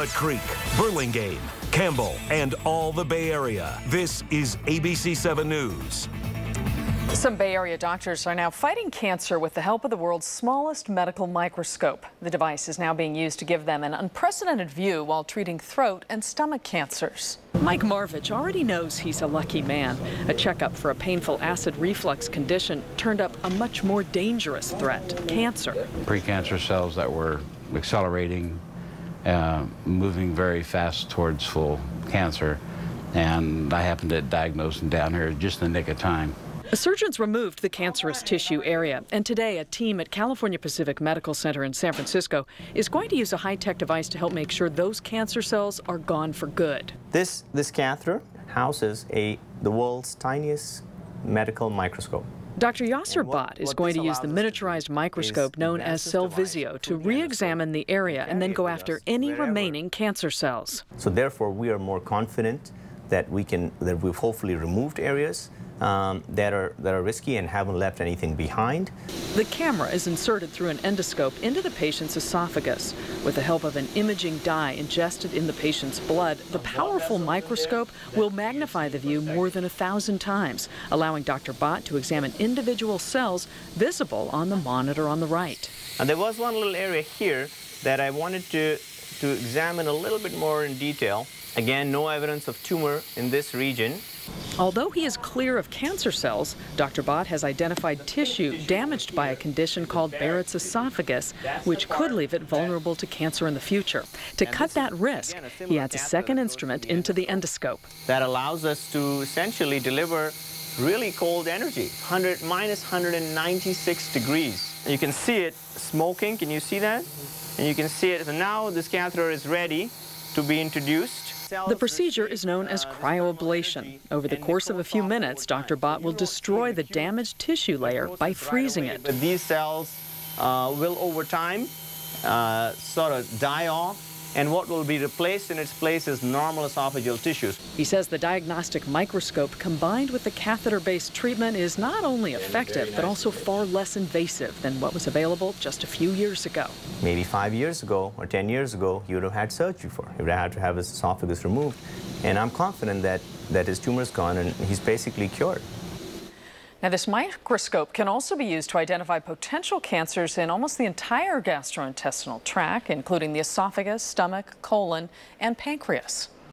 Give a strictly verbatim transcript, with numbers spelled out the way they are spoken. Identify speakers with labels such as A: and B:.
A: Walnut Creek, Burlingame, Campbell, and all the Bay Area. This is A B C seven News.
B: Some Bay Area doctors are now fighting cancer with the help of the world's smallest medical microscope. The device is now being used to give them an unprecedented view while treating throat and stomach cancers. Mike Marvich already knows he's a lucky man. A checkup for a painful acid reflux condition turned up a much more dangerous threat, cancer.
C: Precancer cells that were accelerating, uh, moving very fast towards full cancer, and I happened to diagnose them down here just in the nick of time.
B: Surgeons removed the cancerous tissue area, and today a team at California Pacific Medical Center in San Francisco is going to use a high-tech device to help make sure those cancer cells are gone for good.
D: This, this catheter houses a, the world's tiniest medical microscope.
B: Doctor Yasser Bhatt is going to use the miniaturized microscope known as Cellvizio to re-examine the area and then go after any remaining cancer cells.
D: So therefore, we are more confident that we can, that we've hopefully removed areas Um, that are that are risky and haven't left anything behind.
B: The camera is inserted through an endoscope into the patient's esophagus. With the help of an imaging dye ingested in the patient's blood, the powerful microscope will magnify the view more than a thousand times, allowing Doctor Bhatt to examine individual cells visible on the monitor on the right.
D: And there was one little area here that I wanted to, to examine a little bit more in detail. Again, no evidence of tumor in this region.
B: Although he is clear of cancer cells, Doctor Bhatt has identified tissue damaged by a condition called Barrett's esophagus, which could leave it vulnerable to cancer in the future. To cut that risk, he adds a second instrument into the endoscope.
D: That allows us to essentially deliver really cold energy, one hundred, minus one hundred ninety-six degrees. You can see it smoking, can you see that? And you can see it, so now this catheter is ready to be introduced.
B: The procedure is known as cryoablation. Over the course of a few minutes, Doctor Bhatt will destroy the damaged tissue layer by freezing it.
D: These cells uh, will, over time, uh, sort of die off, and what will be replaced in its place is normal esophageal tissues.
B: He says the diagnostic microscope combined with the catheter-based treatment is not only effective, but also far less invasive than what was available just a few years ago.
D: Maybe five years ago or ten years ago, you would have had surgery for it. You would have had to have his esophagus removed. And I'm confident that, that his tumor's gone and he's basically cured.
B: Now, this microscope can also be used to identify potential cancers in almost the entire gastrointestinal tract, including the esophagus, stomach, colon, and pancreas.